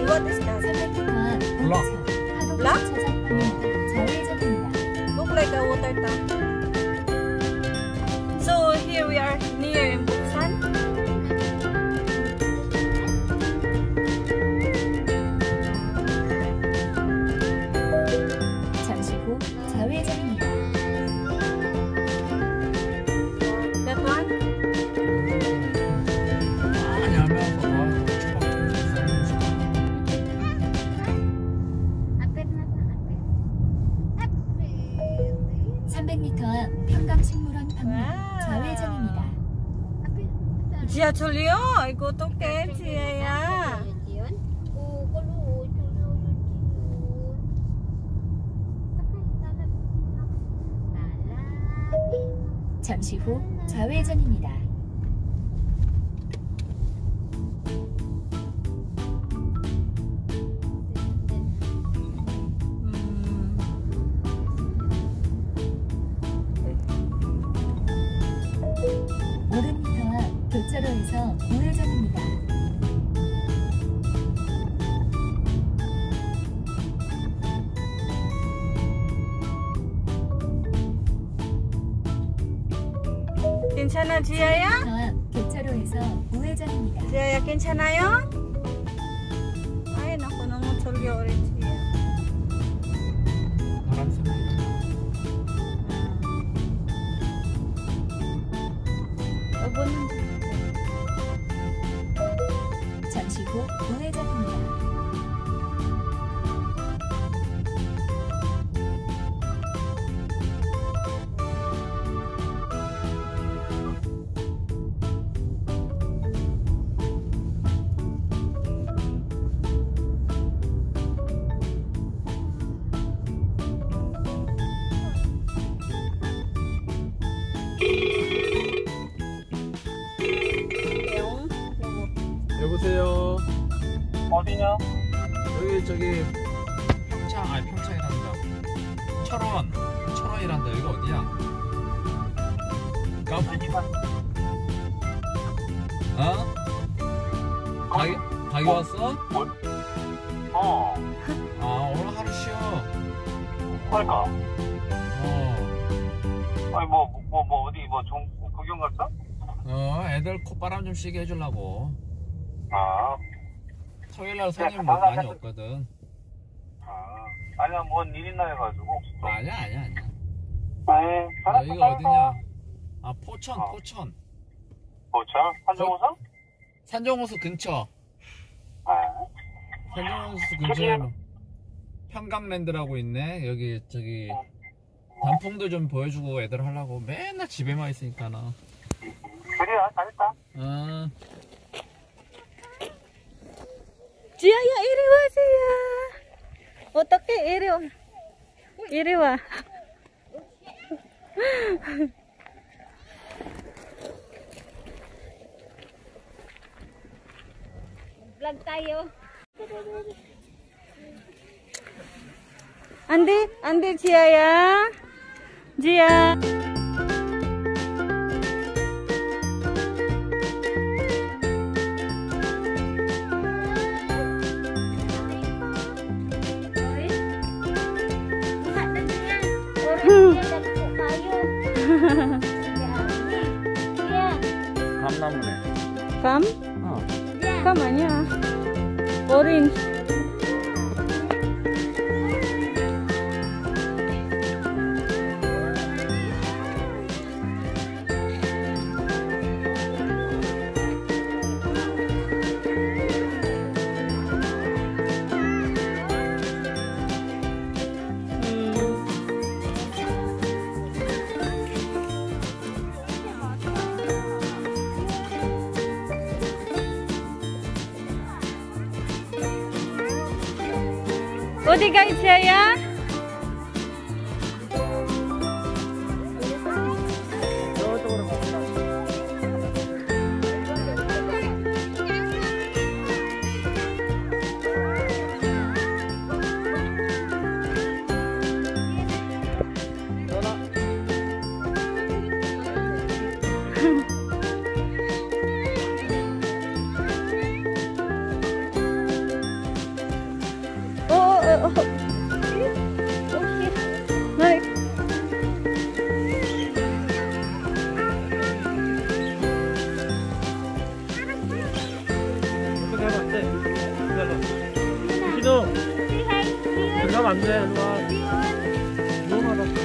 what is that? Block. Block? Look like a water tap. So here we are near in Busan. 잠시 후 좌회전입니다. That one? 아니 하면 300m 앞 평강식물원 방면 좌회전입니다. 지하철이요? 아이고 어떡해 지혜야. 잠시 후 좌회전입니다. 오른미터 앞 교차로에서 우회전입니다. 괜찮아 지혜야? 교차로에서 우회전입니다. 지혜야 괜찮아요? 아이 나고 너무 졸려 우리 지혜야. 바람 쐬면 잠시 후 우회전입니다. 여보세요. 어디냐? 저기 평창이란다. 철원이란다. 여기가 어디야? 가게 왔어? 어. 아 오늘 하루 쉬어. 그러니까. 아니 어디 구경 갔어? 애들 콧바람 좀 쉬게 해주려고. 아. 토요일날 손님 많이 없거든. 아니야 뭔 일 있나 해가지고. 아니야. 아니. 여기가 어디냐? 아 포천. 포천? 산정호수? 산정호수 근처. 산정호수 근처에 평강랜드라고 있네. 여기 저기 단풍도 좀 보여주고 애들 하려고 맨날 집에만 있으니까 나. 그래 잘했다. 지아야 이리 와 지아. 어떻게 이리 와. 이리 와. Vlog tayo. 안돼 지아야. 지아. 감나무네. 감? 감 아니야. 오렌지. 어디 가 있어요? 많네. 일로 와. 너무 많아.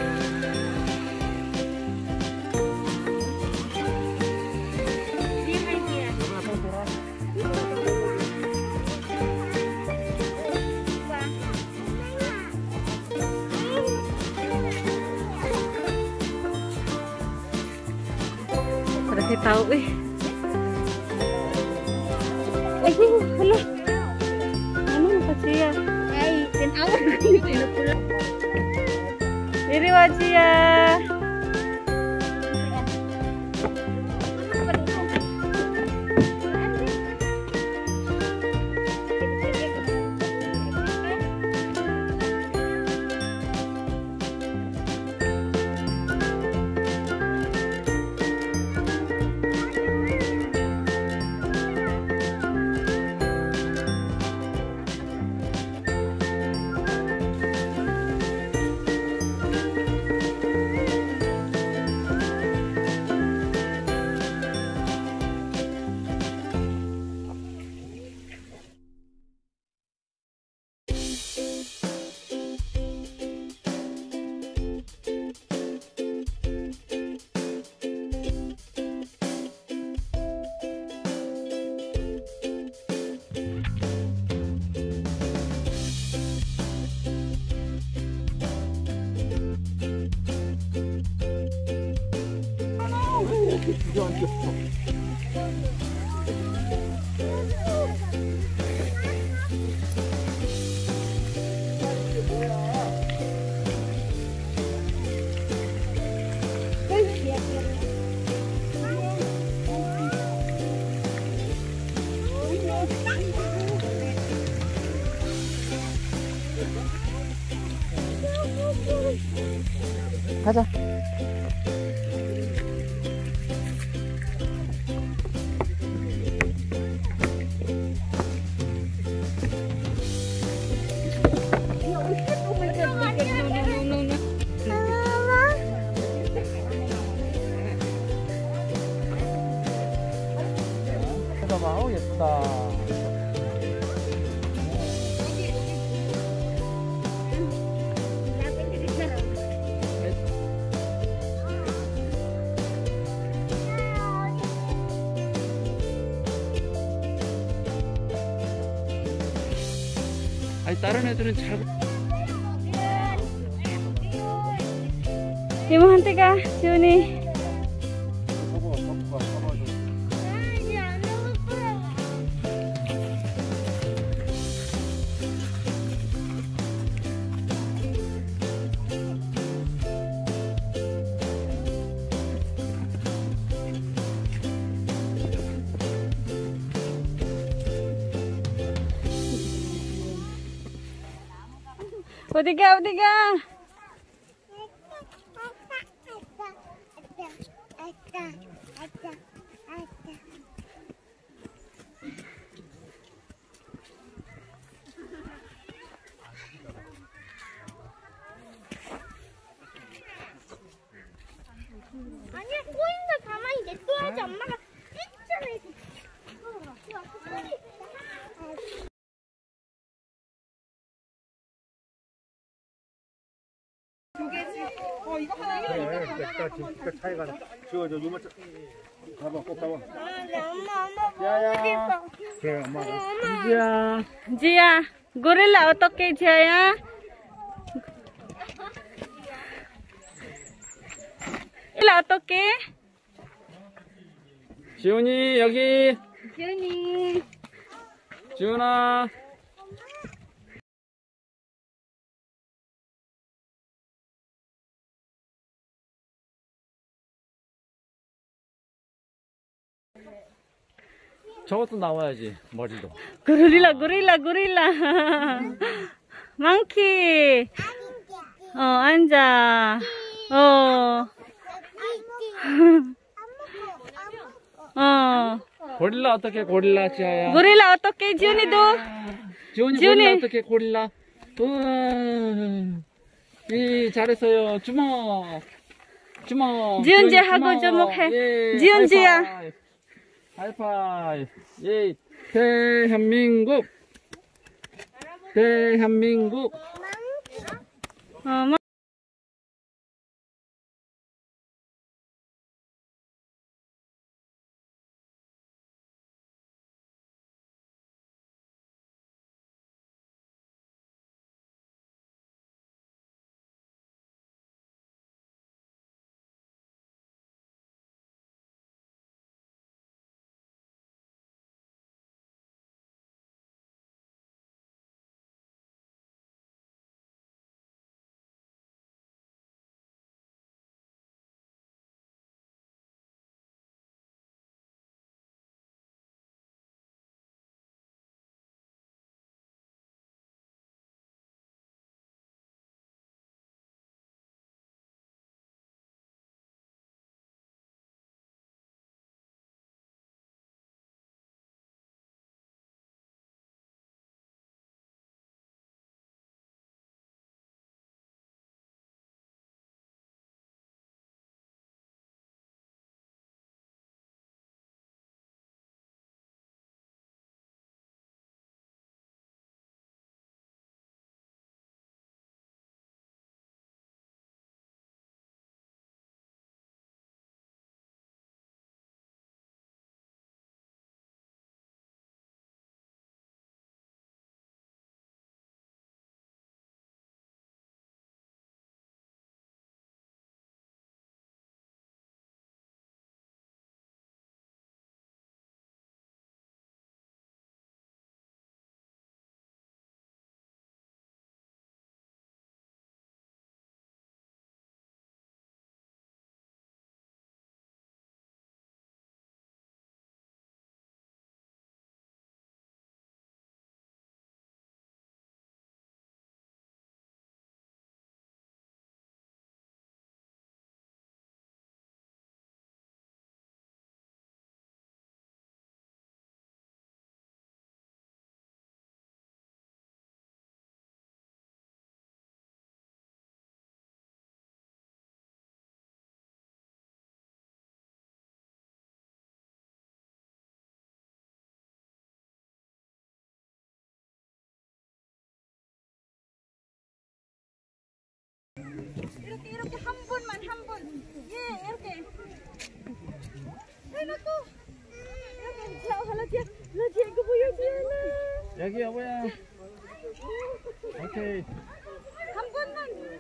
Kasi tao eh. Ay, hala. Ano ka siya? Ay, tinawag ko yung pinapula. Iriwa siya. 가자. 봐봐, 어우 예쁘다. 아니 다른 애들은 잘. 이모한테 가, 지훈이. 어디 가, 어디 가? 아니야, 꼬인다 가만히 냅둬야지. 엄마가 삐쳐내지. 이거 차이가 지워줘. 요만큼 잡아, 꼭 잡아. 엄마 야야. 그래, 엄마. 지야. 지야, 고릴라 어떻게 지야야? 고릴라 어떻게? 지훈이 여기. 지훈이. 지훈아. 저것도 나와야지, 머리도. 고릴라, 고릴라, 고릴라. 망키. 앉아. 고릴라 어떻게 고릴라 지아야? 고릴라 어떻게 지훈이도? 지훈이 고릴라 어떻게 고릴라? 우와. 이 잘했어요. 주먹. 주먹. 지훈지 하고 주먹해. 예. 지훈지야. 하이파이브. 예. 대한민국. 대한민국. 어, 이렇게 한 번만 한 번. 예, 이렇게. 해놓고. 이렇게. 라지야 이거 보여줘야. 여기 여보야. 오케이. 한 번만.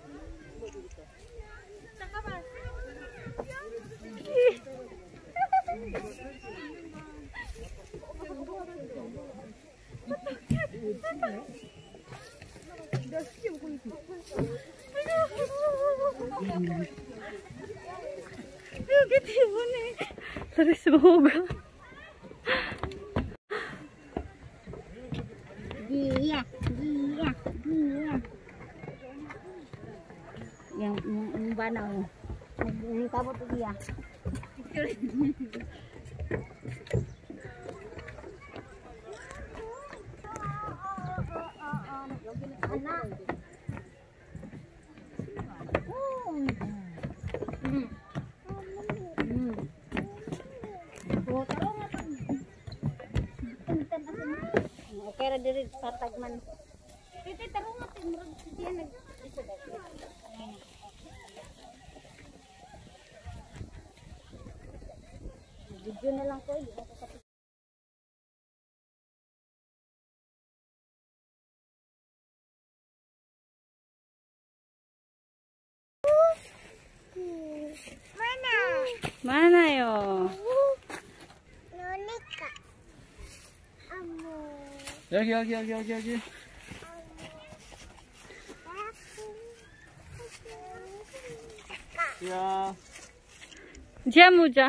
잠깐만. 여기 때문에 terus semoga Dia. Yang mana? Ini kamu tuh dia. Anak. Kaya diri patag man. Titi tarungat murag siya nag video na lang ko. Mana? Mana요? Nonika. Amo. 여기. 야. Dia muja.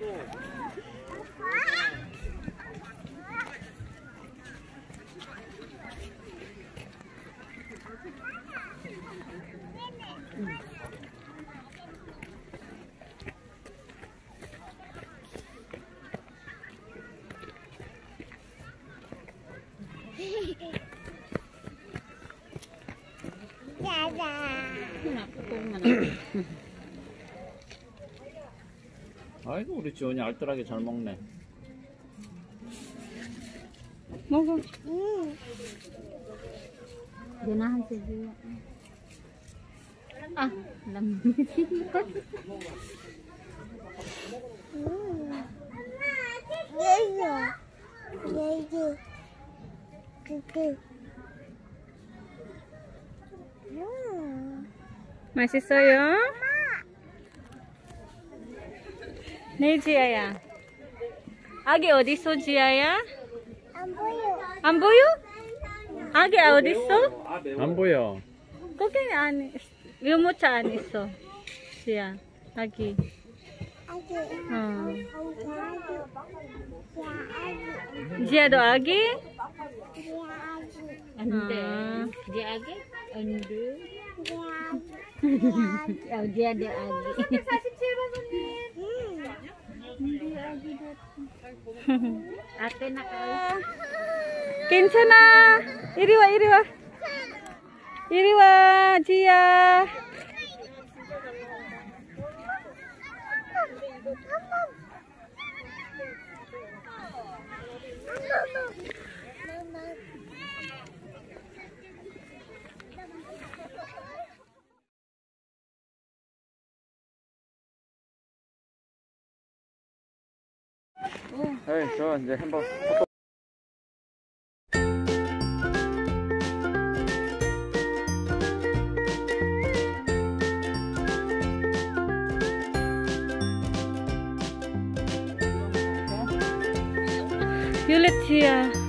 아이고 우리 지원이 알뜰하게 잘 먹네. 먹어. Ganahan si Zia. Ah, lamig. 맛있어요? 네, 지아야. 아기 어디 있어, 지아야? 안 보여? 아기 어디 있어? 안 보여. 거기 안, 유모차 안 있어. 지아, 아기. 지아도 아기? Ande. Dia agi? Ande. Oh, dia ada agi. Ate na kayo. 괜찮아. 이리 와, 이리 와. 이리 와, 지아. 에이, 저 이제 한번 율레티야.